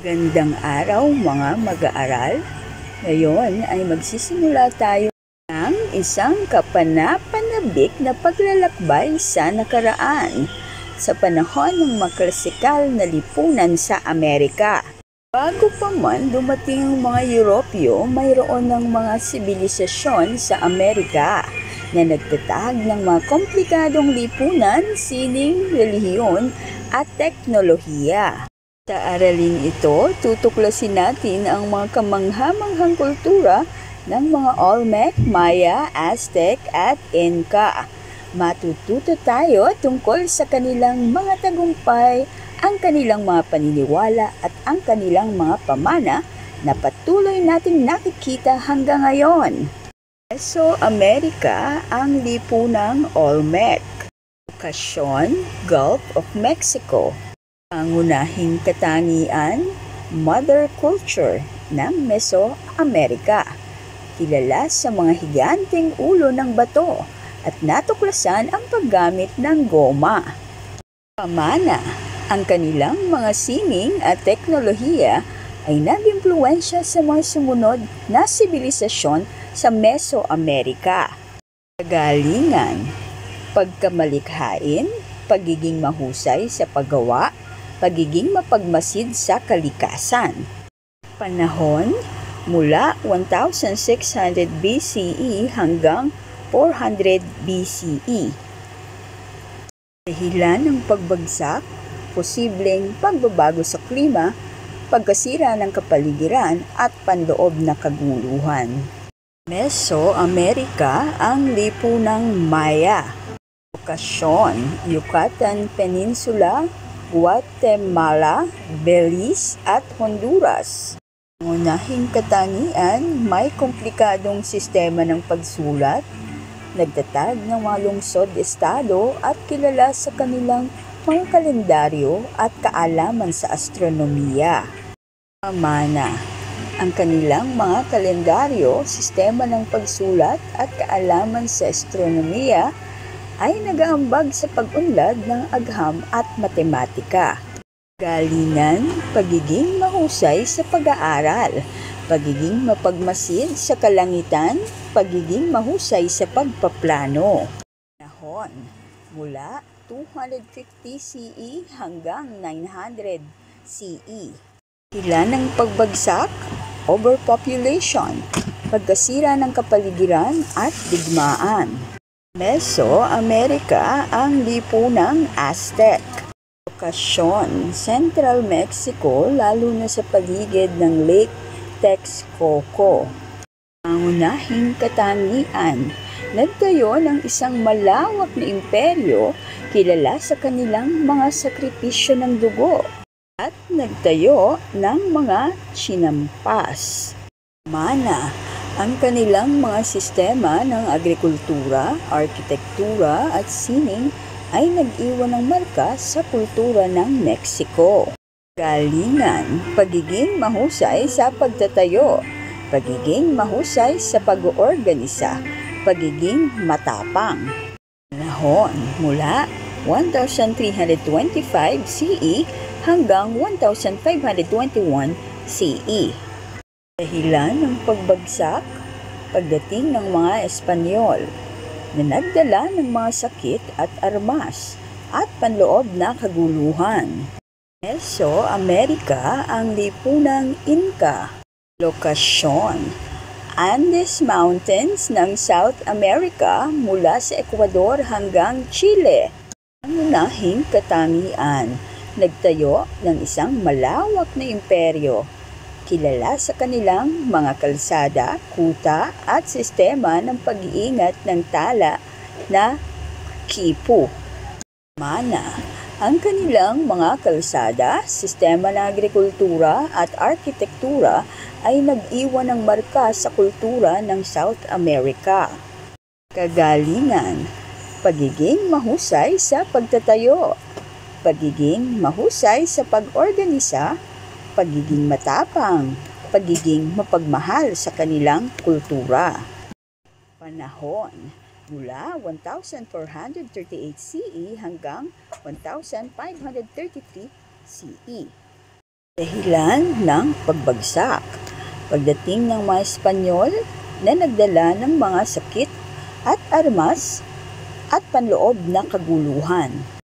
Gandang araw mga mag-aaral. Ngayon ay magsisimula tayo ng isang kapanapanabik na paglalakbay sa nakaraan sa panahon ng maklasikal na lipunan sa Amerika. Bago pa man dumating ang mga Europyo, mayroon ng mga sibilisasyon sa Amerika na nagtatag ng mga komplikadong lipunan, sining, relihiyon at teknolohiya. Sa aralin ito, tutuklasin natin ang mga kamangha-manghang kultura ng mga Olmec, Maya, Aztec at Inca. Matututo tayo tungkol sa kanilang mga tagumpay, ang kanilang mga paniniwala at ang kanilang mga pamana na patuloy nating nakikita hanggang ngayon. Mesoamerica ang lipunang Olmec. Lokasyon, Gulf of Mexico. Pangunahing katangian, mother culture ng Mesoamerica. Kilala sa mga higanteng ulo ng bato at natuklasan ang paggamit ng goma. Pamana, ang kanilang mga sining at teknolohiya ay nag-impluwensya sa mga sumunod na sibilisasyon sa Mesoamerica. Kagalingan, pagkamalikhain, pagiging mahusay sa paggawa, pagiging mapagmasid sa kalikasan. Panahon mula 1600 BCE hanggang 400 BCE. Dahilan ng pagbagsak, posibleng pagbabago sa klima, pagkasira ng kapaligiran at panloob na kaguluhan. Mesoamerica ang lipunang Maya. Lokasyon, Yucatan Peninsula, Guatemala, Belize at Honduras. Pangunahing katangian, may komplikadong sistema ng pagsulat, nagtatag ng mga lungsod-estado at kilala sa kanilang mga kalendaryo at kaalaman sa astronomiya. Pamana, ang kanilang mga kalendaryo, sistema ng pagsulat at kaalaman sa astronomiya ay nag-aambag sa pag-unlad ng agham at matematika. Galingan, pagiging mahusay sa pag-aaral, pagiging mapagmasid sa kalangitan, pagiging mahusay sa pagpaplano. Panahon, mula 250 CE hanggang 900 CE. Dahilan ng pagbagsak, overpopulation, pagkasira ng kapaligiran at digmaan. Mesoamerica ang lipunang Aztec. Lokasyon, Central Mexico lalo na sa paligid ng Lake Texcoco. Pangunahing katangian, nagtayo ng isang malawak na imperyo kilala sa kanilang mga sakripisyo ng dugo at nagtayo ng mga chinampas. Mana, ang kanilang mga sistema ng agrikultura, arkitektura at sining ay nag-iwan ng marka sa kultura ng Mexico. Galingan, pagiging mahusay sa pagtatayo, pagiging mahusay sa pag-oorganisa, pagiging matapang. Panahon mula 1325 CE hanggang 1521 CE. Dahilan ng pagbagsak, pagdating ng mga Espanyol na nagdala ng mga sakit at armas at panloob na kaguluhan. Mesoamerica ang lipunang Inca. Lokasyon, Andes Mountains ng South America mula sa Ecuador hanggang Chile. Pangunahing katangian, nagtayo ng isang malawak na imperyo kilala sa kanilang mga kalsada, kuta at sistema ng pag-iingat ng tala na quipu. Mana, ang kanilang mga kalsada, sistema ng agrikultura at arkitektura ay nag-iwan ng marka sa kultura ng South America. Kagalingan, pagiging mahusay sa pagtatayo, pagiging mahusay sa pag-organisa, pagiging matapang, pagiging mapagmahal sa kanilang kultura. Panahon, mula 1438 CE hanggang 1533 CE. dahilan ng pagbagsak. Pagdating ng mga Espanyol na nagdala ng mga sakit at armas at panloob na kaguluhan.